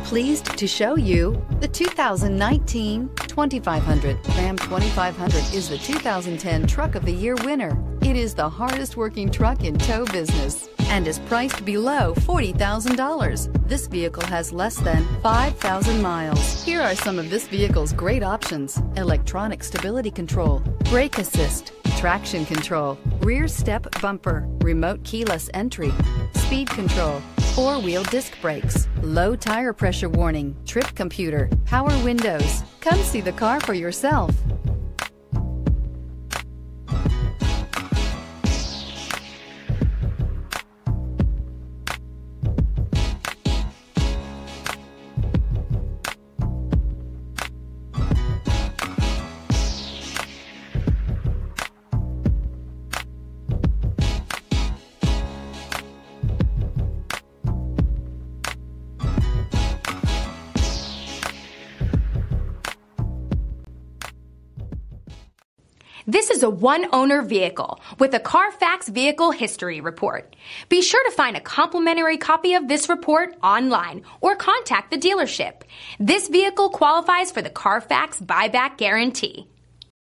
Pleased to show you the 2019 2500. Ram 2500 is the 2010 Truck of the Year winner. It is the hardest working truck in tow business and is priced below $40,000. This vehicle has less than 5,000 miles. Here are some of this vehicle's great options: electronic stability control, brake assist, traction control, rear step bumper, remote keyless entry, speed control, four-wheel disc brakes, low tire pressure warning, trip computer, power windows. Come see the car for yourself. This is a one-owner vehicle with a Carfax Vehicle History Report. Be sure to find a complimentary copy of this report online or contact the dealership. This vehicle qualifies for the Carfax Buyback Guarantee.